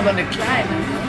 aber eine kleine. Ne?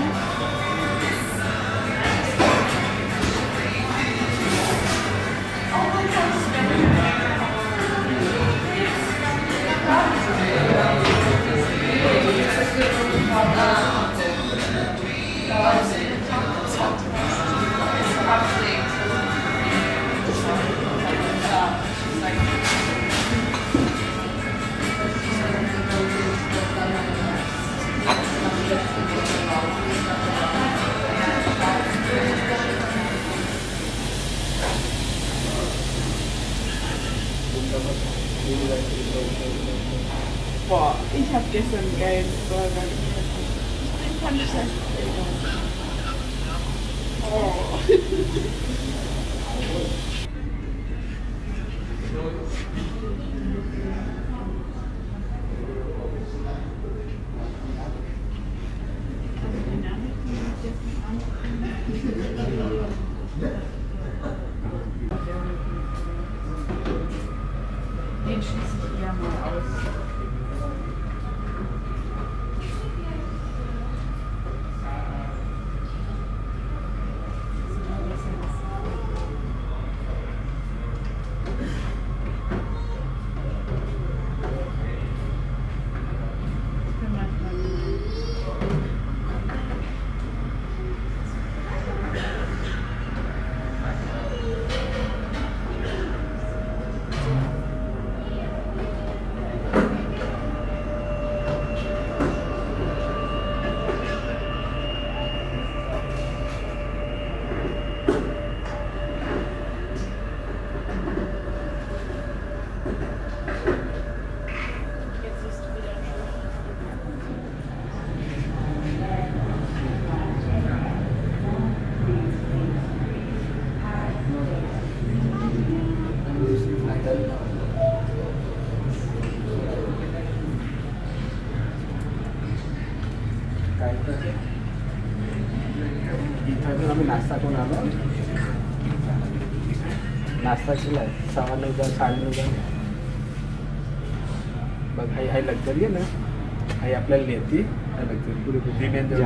Boah, ich habe gestern einen geilen Burger gegessen. Den fand ich echt lecker. Oh. Den schließe ich eher mal aus. नाश्ता करून आलो नाश्ता केला 9:15 9:30 बघ high luxury आहे ना high आपल्याला नेती luxury पुरे विमेंद्र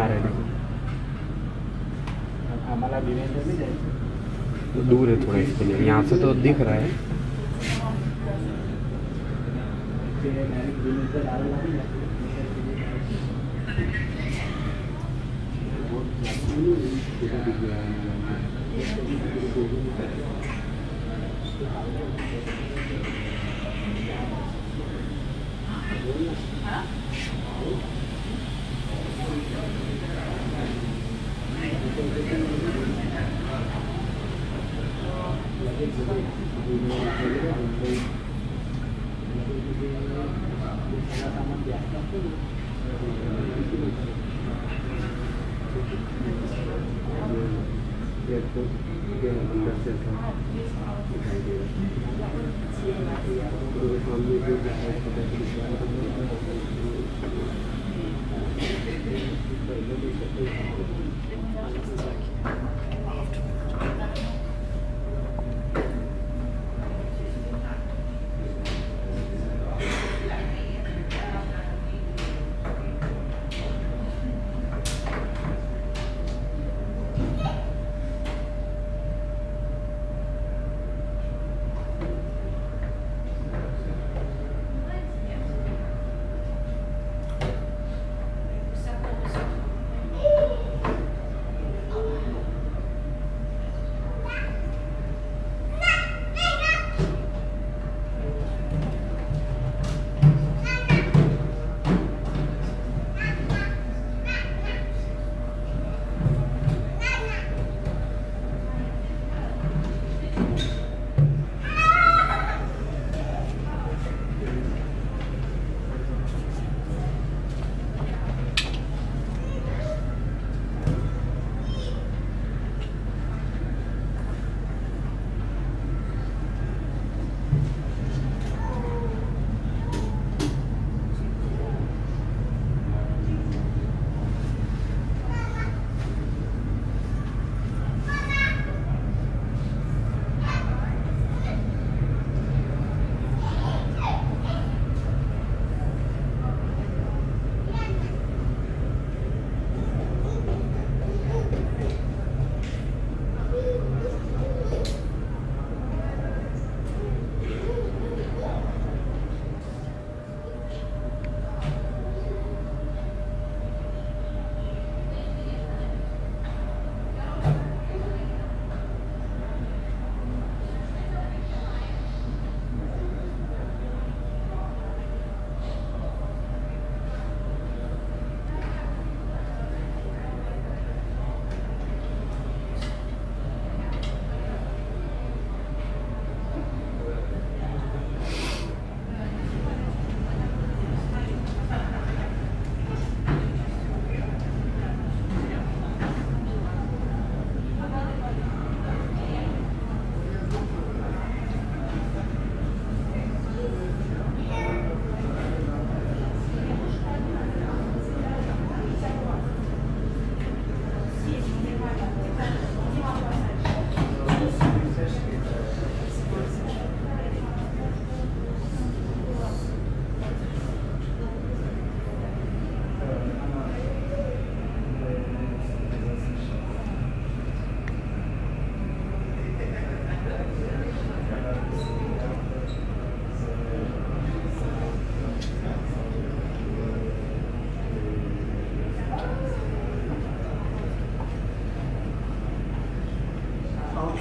हमारा विमेंद्र नहीं जाएगा तो दूर है थोड़ा इसके लिए यहाँ से तो दिख रहा है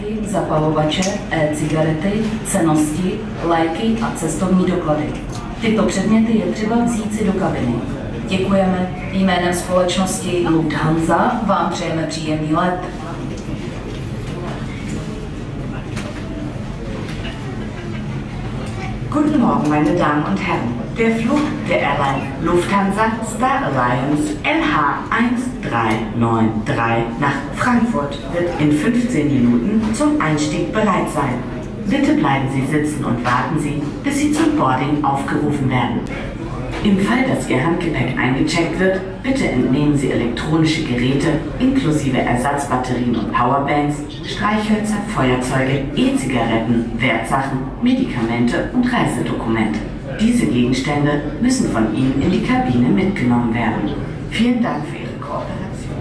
dárky, zapalovače, e-cigarety, cennosti, léky a cestovní doklady. Tyto předměty je třeba vzít si do kabiny. Děkujeme. Jménem společnosti Lufthansa vám přejeme příjemný let. Guten Morgen, meine Damen und Herren. Der Flug der Airline Lufthansa Star Alliance LH1393 nach Frankfurt wird in 15 Minuten zum Einstieg bereit sein. Bitte bleiben Sie sitzen und warten Sie, bis Sie zum Boarding aufgerufen werden. Im Fall, dass Ihr Handgepäck eingecheckt wird, bitte entnehmen Sie elektronische Geräte inklusive Ersatzbatterien und Powerbanks, Streichhölzer, Feuerzeuge, E-Zigaretten, Wertsachen, Medikamente und Reisedokumente. Diese Gegenstände müssen von Ihnen in die Kabine mitgenommen werden. Vielen Dank für Ihre Kooperation.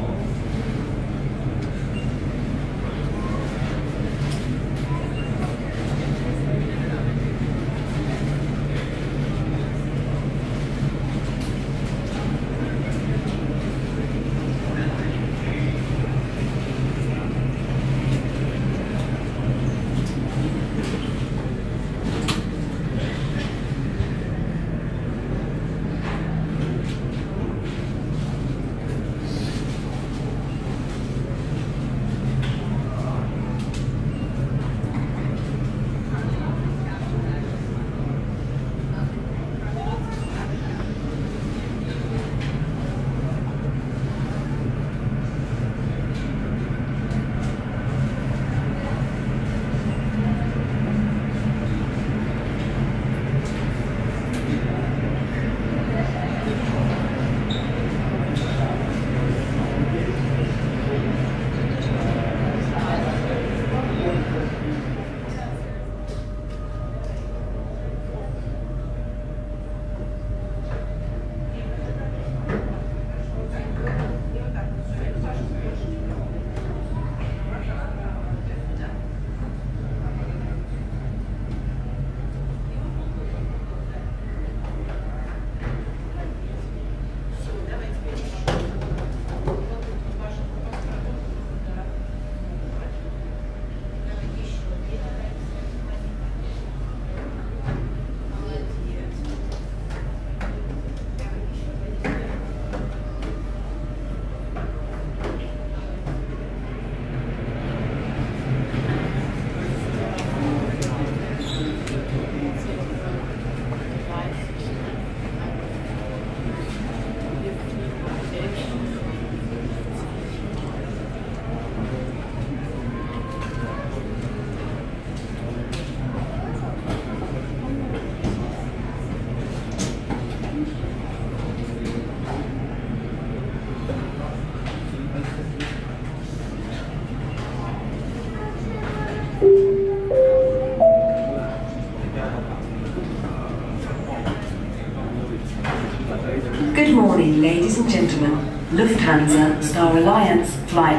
Good morning, ladies and gentlemen. Lufthansa Star Alliance flight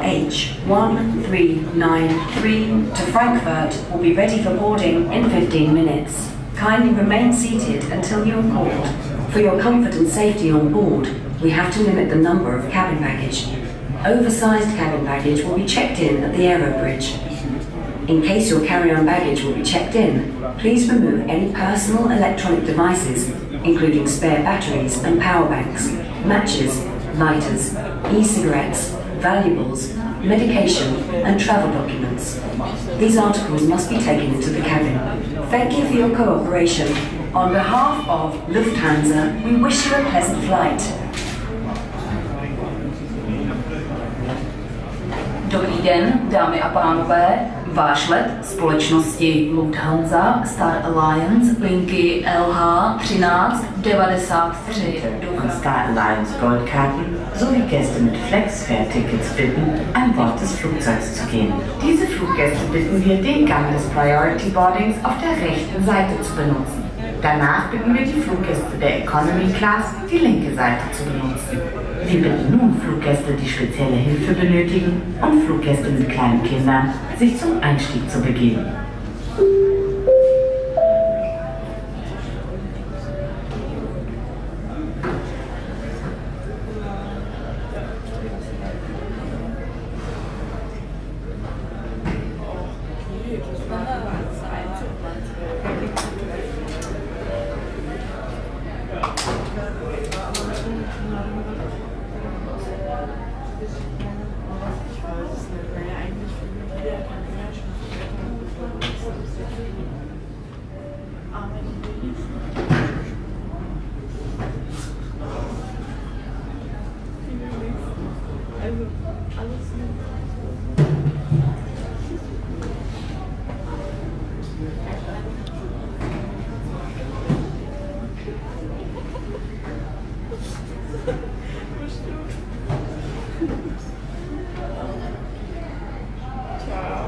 LH1393 to Frankfurt will be ready for boarding in 15 minutes. Kindly remain seated until you are called. For your comfort and safety on board, we have to limit the number of cabin baggage. Oversized cabin baggage will be checked in at the aerobridge. In case your carry-on baggage will be checked in, please remove any personal electronic devices, including spare batteries and power banks, matches, lighters, e-cigarettes, valuables, medication, and travel documents. These articles must be taken into the cabin. Thank you for your cooperation. On behalf of Lufthansa, we wish you a pleasant flight. Dobrý den, dámy a pánové. Váš let společnosti Lufthansa Star Alliance linky LH1393 Dürfen Star Alliance Goldkarten sowie Gäste mit Flex-Fare-Tickets bitten, an Bord des Flugzeugs zu gehen. Diese Fluggäste bitten wir, den Gang des Priority Boardings auf der rechten Seite zu benutzen. Danach bitten wir die Fluggäste der Economy Class, die linke Seite zu benutzen. Wir bitten nun Fluggäste, die spezielle Hilfe benötigen, und Fluggäste mit kleinen Kindern, sich zum Einstieg zu begeben. Also, alles nur. Tja.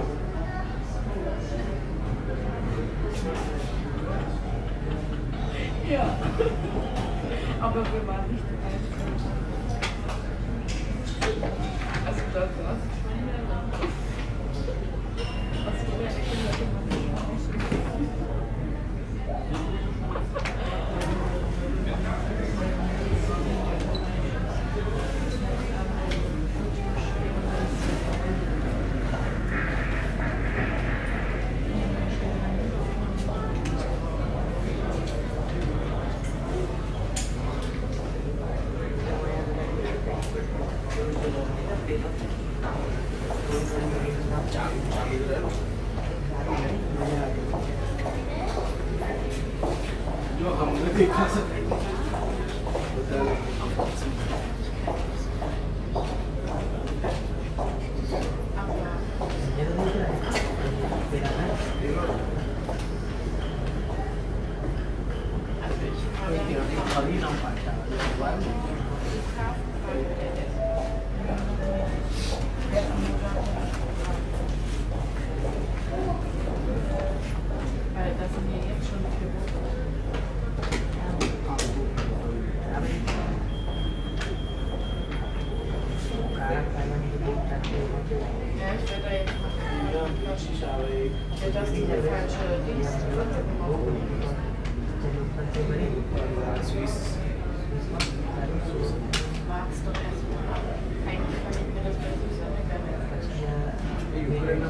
Ja. Aber wir waren nicht dabei. Also da war es schon mehr lang. Also die Kinder waren जो हमने देखा sir weil das sind ja jetzt schon 4 Wochen. Ja, ich werde da jetzt mal ja, das ist der falsche Dienst. Wart's doch erstmal ab. Eigentlich kann ich mir das bei Susanne gar nicht vorstellen.